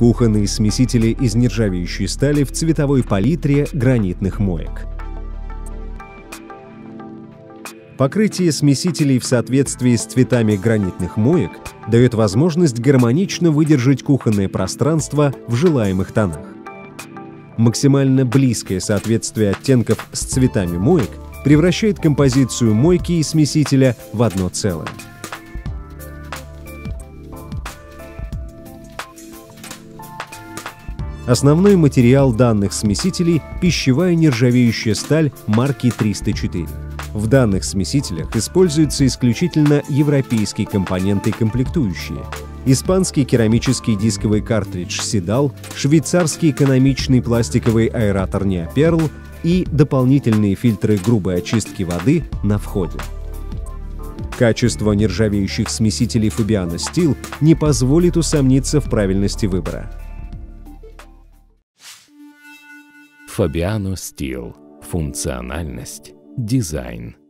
Кухонные смесители из нержавеющей стали в цветовой палитре гранитных моек. Покрытие смесителей в соответствии с цветами гранитных моек дает возможность гармонично выдержать кухонное пространство в желаемых тонах. Максимально близкое соответствие оттенков с цветами моек превращает композицию мойки и смесителя в одно целое. Основной материал данных смесителей – пищевая нержавеющая сталь марки 304. В данных смесителях используются исключительно европейские компоненты и комплектующие. Испанский керамический дисковый картридж Sidal, швейцарский экономичный пластиковый аэратор Neoperl и дополнительные фильтры грубой очистки воды на входе. Качество нержавеющих смесителей Fabiano Steel не позволит усомниться в правильности выбора. Fabiano Steel. Функциональность, дизайн.